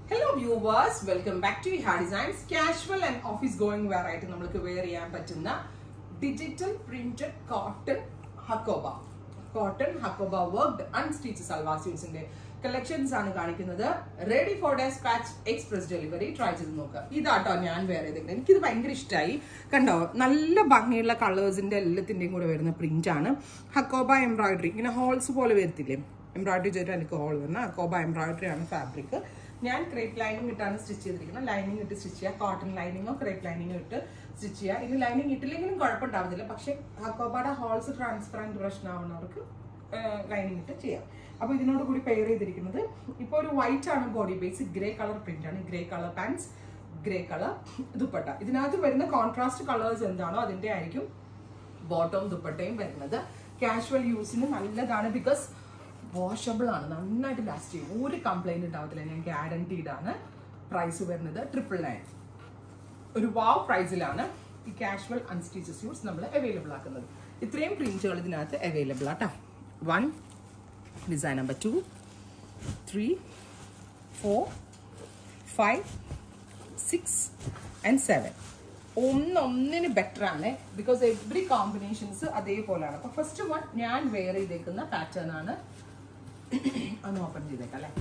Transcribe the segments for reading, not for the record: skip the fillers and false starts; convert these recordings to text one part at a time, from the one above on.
Hello viewers, welcome back to Iha Designs. Casual and office going wear ആയിട്ട് നമുക്ക് wear ചെയ്യാൻ പറ്റുന്ന digital printed cotton hakoba. Cotton hakoba worked unstitched salwar suits ന്റെ collections ആണ് കാണിക്കുന്നത്. Ready for dispatch express delivery. Try ചെയ്ത് നോക്കുക. ഇതാട്ടോ ഞാൻ wear ചെയ്തിരിക്കുന്നത്. എനിക്കിത് ഭയങ്കര ഇഷ്ടമായി. കണ്ടോ, നല്ല ഭംഗിയുള്ള കളേഴ്സിന്റെ എല്ലാത്തിന്റെയും കൂടെ വരുന്ന പ്രിന്റ് ആണ്. hakoba embroidery. ഇങ്ങനെ ഹോൾസ് പോലെ വരത്തില്ലേ? എംബ്രോയിഡറി ചെയ്തിട്ട് എനിക്ക് ഹോൾ വരുന്ന hakoba embroidery ആണ് ഫാബ്രിക്. ഞാൻ ക്രേപ്പ് ലൈനിങ് ഇട്ടാണ് സ്റ്റിച്ച് ചെയ്തിരിക്കുന്നത്. ലൈനിങ് ഇട്ട് സ്റ്റിച്ച് ചെയ്യുക, കോട്ടൺ ലൈനിങ്ങോ ക്രേപ്പ് ലൈനിങ്ങോ ഇട്ട് സ്റ്റിച്ച് ചെയ്യുക. ഇനി ലൈനിങ് ഇട്ടില്ലെങ്കിലും കുഴപ്പമുണ്ടാവുന്നില്ല, പക്ഷെ ഹക്കോബയുടെ ഹോൾസ് ട്രാൻസ്പെറൻറ്റ് പ്രശ്നമാവുന്നവർക്ക് ലൈനിങ് ഇട്ട് ചെയ്യാം. അപ്പോൾ ഇതിനോട് കൂടി പെയർ ചെയ്തിരിക്കുന്നത് ഇപ്പോൾ ഒരു വൈറ്റ് ആണ് body base, grey colour print ആണ്, grey colour pants, grey colour dupatta. ഇതിനകത്ത് വരുന്ന കോൺട്രാസ്റ്റ് കളേഴ്സ് എന്താണോ അതിൻ്റെ ആയിരിക്കും ബോട്ടവും ദുപ്പട്ടയും വരുന്നത്. കാഷ്വൽ യൂസിന് നല്ലതാണ്, ബിക്കോസ് വാഷബിൾ ആണ്, നന്നായിട്ട് ലാസ്റ്റ് ചെയ്യും, ഒരു കംപ്ലൈന്റ് ഉണ്ടാവത്തില്ല, ഞാൻ ഗ്യാരണ്ടീഡ് ആണ്. പ്രൈസ് വരുന്നത് 999. ഒരു വാവ് പ്രൈസിലാണ് ഈ കാഷ്വൽ അൺസ്റ്റിച്ച് സ്യൂട്ട്സ് നമ്മൾ അവൈലബിൾ ആക്കുന്നത്. ഇത്രയും പ്രിന്റുകൾ ഇതിനകത്ത് അവൈലബിൾ ആട്ടോ. 1 ഡിസൈൻ നമ്പർ 2 3 4 5 6 and 7 ഒന്നിന് ബെറ്റർ ആണ്, ബിക്കോസ് എവറി കോമ്പിനേഷൻസ് അതേപോലെയാണ്. അപ്പൊ ഫസ്റ്റ് വൺ ഞാൻ വെയർ ചെയ്തേക്കുന്ന പാറ്റേൺ ആണ്. ഒന്ന് ഓപ്പൺ ചെയ്തേക്കാം അല്ലേ.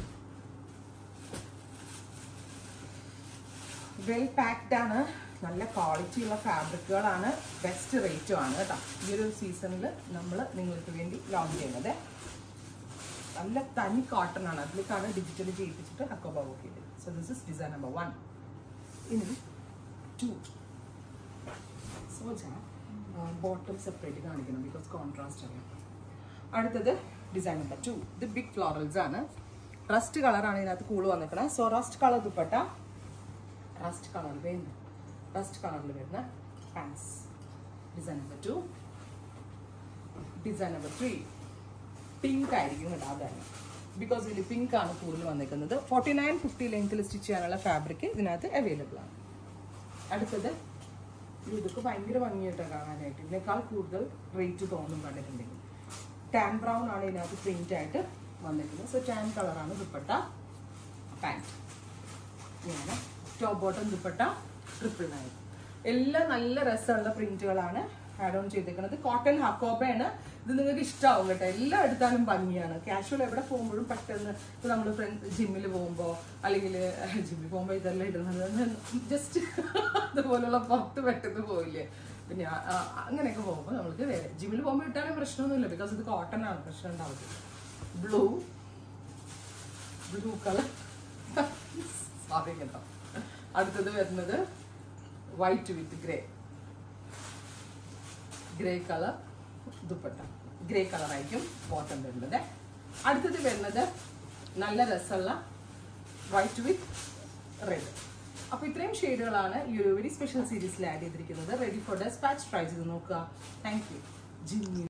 വെൽ പാക്ഡ് ആണ്, നല്ല ക്വാളിറ്റി ഉള്ള ഫാബ്രിക്കുകളാണ്, ബെസ്റ്റ് റേറ്റും ആണ് കേട്ടോ. ഈ ഒരു സീസണിൽ നമ്മൾ നിങ്ങൾക്ക് വേണ്ടി ലോഞ്ച് ചെയ്യുന്നത് നല്ല തനി കോട്ടൺ ആണ്. അതിലേക്കാണ് ഡിജിറ്റലി ചെയ്യിപ്പിച്ചിട്ട് ഹക്കോബ വർക്ക് ചെയ്തത്. So this is design number 1. ഇനി 2 ബോട്ടം സെപ്പറേറ്റ് കാണിക്കണം, ബിക്കോസ് കോൺട്രാസ്റ്റ് ആണ്. അടുത്തത് ഡിസൈൻ നമ്പർ 2. ഇത് ബിഗ് ഫ്ലോറൽസ് ആണ്, റസ്റ്റ് കളറാണ് ഇതിനകത്ത് കൂള് വന്നിരിക്കുന്നത്. So rust colour dupatta, rust കളറിൽ വരുന്ന pants. Design number 2. Design number 3 pink ആയിരിക്കും കേട്ടോ, അതാണ് ബിക്കോസ് ഇതിൽ പിങ്ക് ആണ് കൂടുതൽ വന്നിരിക്കുന്നത്. 49-50 ലെങ്ത്തിൽ സ്റ്റിച്ച് ചെയ്യാനുള്ള ഫാബ്രിക് ഇതിനകത്ത് അവൈലബിൾ ആണ്. അടുത്തത് ഇതൊക്കെ ഭയങ്കര ഭംഗിയായിട്ടാണ് കാണാനായിട്ട്, ഇതിനേക്കാൾ കൂടുതൽ റേറ്റ് തോന്നും കണ്ടിട്ടുണ്ടെങ്കിൽ. ടാൻ ബ്രൗൺ ആണ് ഇതിനകത്ത് പ്രിന്റ് ആയിട്ട് വന്നിരിക്കുന്നത്. സോ ടാൻ കളറാണ് ദുപ്പട്ട, പാൻറ്. ഇങ്ങനെ ടോപ്പ് ബോട്ടം ദുപ്പട്ട 999. എല്ലാം നല്ല രസമുള്ള പ്രിന്റുകളാണ് ആഡ് ഓൺ ചെയ്തേക്കുന്നത്. കോട്ടൺ ഹക്കോബയാണ്. ഇത് നിങ്ങൾക്ക് ഇഷ്ടമാവും കേട്ടോ, എല്ലാം എടുത്താലും ഭംഗിയാണ്. കാഷ്വൽ എവിടെ പോകുമ്പോഴും പെട്ടെന്ന് ഇപ്പോൾ നമ്മൾ ജിമ്മിൽ പോകുമ്പോൾ അല്ലെങ്കിൽ ജിമ്മിൽ പോകുമ്പോൾ ഇതെല്ലാം ഇടുന്നത് ജസ്റ്റ് അതുപോലുള്ള പുറത്ത് പെട്ടെന്ന് പോയില്ലേ. പിന്നെ അങ്ങനെയൊക്കെ പോകുമ്പോൾ നമുക്ക് വേറെ ജിമ്മിൽ പോകുമ്പോൾ ഇട്ടാലും പ്രശ്നമൊന്നുമില്ല, ബിക്കോസ് ഇത് കോട്ടൺ ആണ്, പ്രശ്നം ഉണ്ടാവില്ല. ബ്ലൂ കളർ സോറി കേട്ടോ. അടുത്തത് വരുന്നത് white with grey colour dupatta, grey colour ആയിരിക്കും ബോട്ടം വരുന്നത്. അടുത്തത് വരുന്നത് നല്ല രസമുള്ള വൈറ്റ് വിത്ത് റെഡ്. അപ്പൊ ഇത്രയും ഷെയ്ഡുകളാണ് ഈ ഒരു വെരി സ്പെഷ്യൽ സീരീസിൽ ആഡ് ചെയ്തിരിക്കുന്നത്. Ready for dispatch. ട്രൈ ചെയ്ത് നോക്കുക. Thank U.